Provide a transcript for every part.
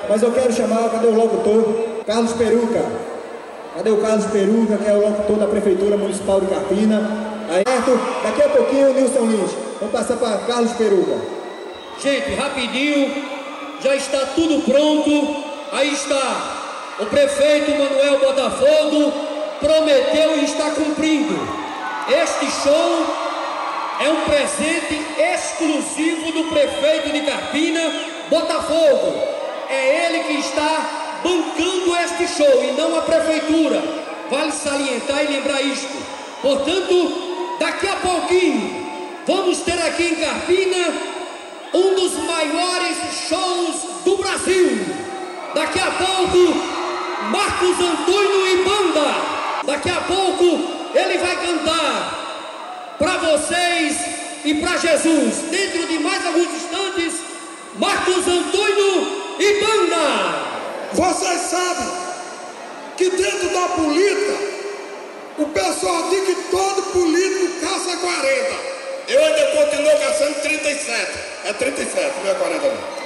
Mas eu quero chamar, cadê o locutor? Carlos Peruca. Cadê o Carlos Peruca, que é o locutor da Prefeitura Municipal de Carpina? Aí, daqui a pouquinho o Nilson Lins. Vamos passar para Carlos Peruca. Gente, rapidinho, já está tudo pronto. Aí está. O prefeito Manuel Botafogo prometeu e está cumprindo. Este show é um presente exclusivo do prefeito de Carpina, Botafogo. É ele que está bancando este show e não a prefeitura. Vale salientar e lembrar isto. Portanto, daqui a pouquinho vamos ter aqui em Carpina um dos maiores shows do Brasil. Daqui a pouco, Marcos Antônio e banda. Daqui a pouco ele vai cantar para vocês e para Jesus. Dentro de mais alguns instantes, Marcos Antônio e banda. Vocês sabem que dentro da política o pessoal diz que todo político caça 40. Eu ainda continuo caçando 37. É 37, não é 40 não.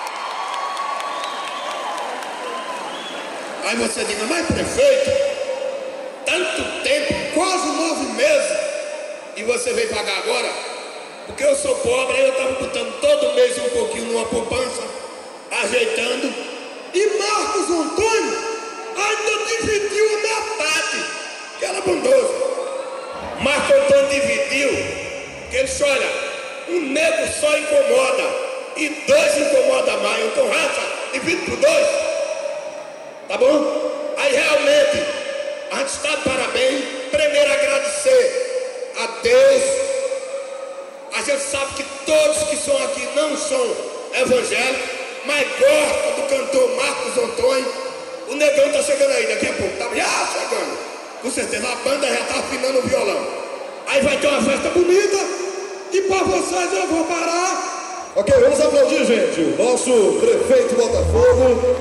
Aí você diga, mas prefeito, tanto tempo, quase 9 meses, e você veio pagar agora? Porque eu sou pobre, aí eu estava botando todo mês um pouquinho numa poupança, ajeitando, e Marcos Antônio ainda dividiu a metade, que era bondoso. Marcos Antônio dividiu, que ele disse, olha, um nego só incomoda, e 2 incomoda mais, então raça, divide por 2. Tá bom? Aí realmente, a gente está de parabéns. Primeiro agradecer a Deus. A gente sabe que todos que são aqui não são evangélicos, mas gostam do cantor Marcos Antônio. O negão tá chegando aí daqui a pouco, tá já chegando. Com certeza, a banda já tá afinando o violão. Aí vai ter uma festa bonita. E para vocês eu vou parar. Ok, vamos aplaudir, gente. O nosso prefeito Botafogo.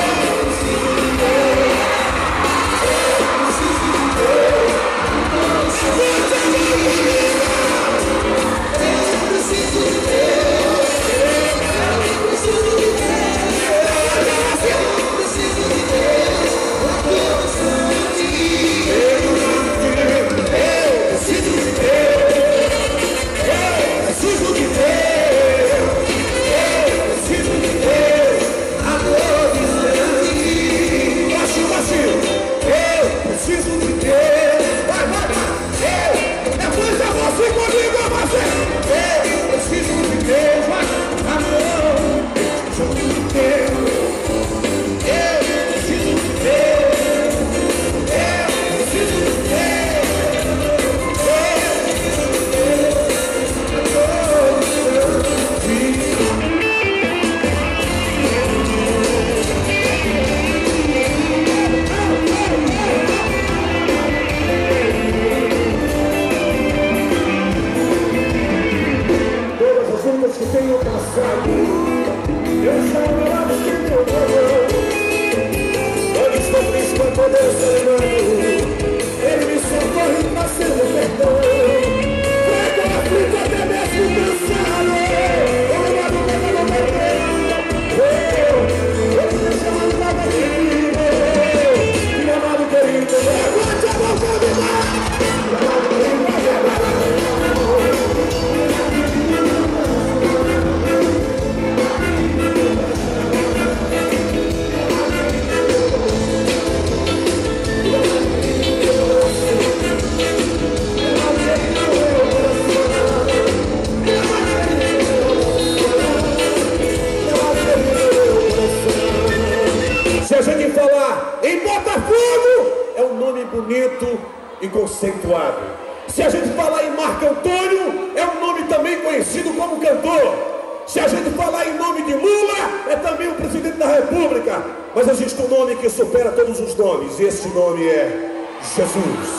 E conceituado. Se a gente falar em Marco Antônio, é um nome também conhecido como cantor. Se a gente falar em nome de Lula, é também o presidente da República. Mas existe um nome que supera todos os nomes, e esse nome é Jesus.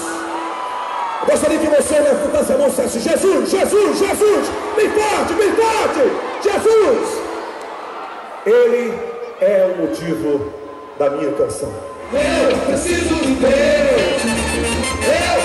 Eu gostaria que você levantasse a mão e dissesse: Jesus, Jesus, Jesus, bem forte, bem forte, Jesus. Ele é o motivo da minha canção. Eu preciso de Deus. Eu